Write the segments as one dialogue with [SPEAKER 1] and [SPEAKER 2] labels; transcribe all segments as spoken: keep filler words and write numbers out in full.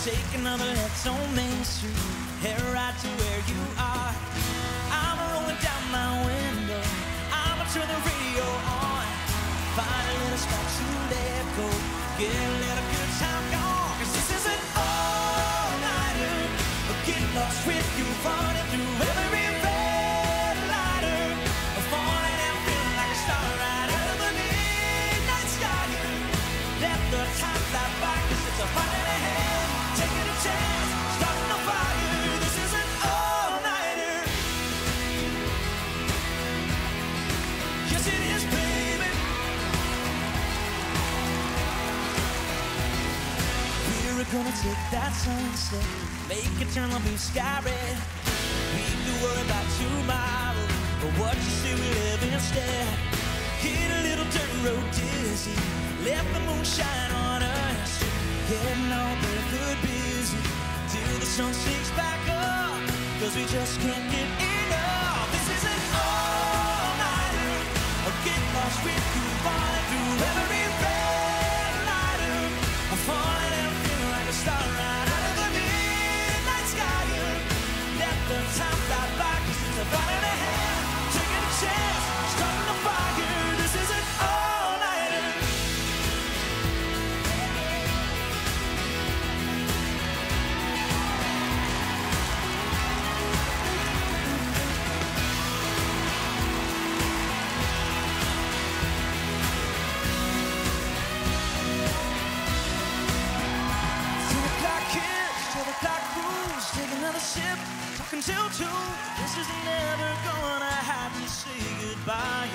[SPEAKER 1] Take another left on Main Street, head right to where you are. I'm rolling down my window, I'ma turn the radio on. Find a little spot to let go, get a little good time gone. Cause this is an all-nighter, get lost with you, running through every red lighter, falling and feeling like a star right out of the midnight sky. Let the time fly by, cause it's a fight and a half, taking a chance, starting a fire. This is an all-nighter. Yes it is, baby. We're gonna take that sunset, make it turn the blue sky red. We can worry about tomorrow, but what you say we live instead. Get a little dirt road dizzy, let the moon shine on us, getting all barefoot busy till the sun sinks back up, cause we just can't get enough. This is an all-nighter, I'll get lost with you, falling through every red lighter, I'm falling and feeling like a star right out of the midnight sky. Let the time fly by, cause it's a fight and a half, taking a chance, starting a fire. This is an all-nighter. Ten o'clock hits, twelve o'clock moves, take another sip, talking till two. This is never gonna have to say goodbye.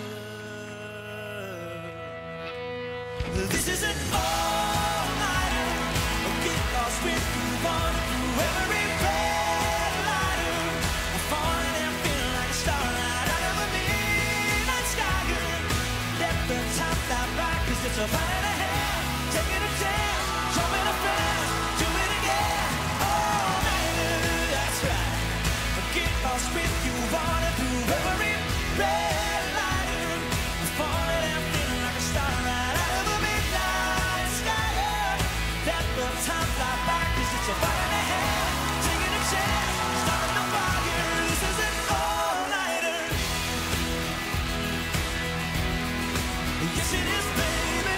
[SPEAKER 1] This is an all-nighter, get lost with you, running through every red lighter, I'm falling and feeling like a star right out of the midnight sky. Let the time fly by, cause it's a fight and a half, taking a chance, jumping a fast, do it again. All-nighter, that's right. Get lost with you, running through every red lighter, I'm falling and feeling like a star right out of the midnight sky. Let the time fly by, cause it's a fight and a half, taking a chance, starting a fire. This is an all-nighter. Yes it is, baby.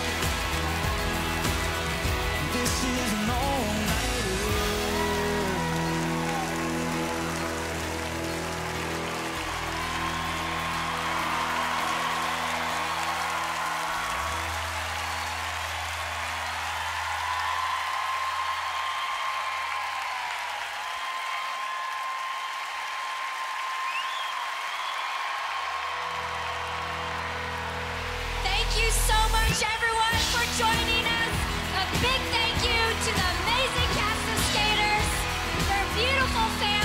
[SPEAKER 1] This is an all-nighter.
[SPEAKER 2] Thank you so much, everyone, for joining us. A big thank you to the amazing cast of skaters, their beautiful fans.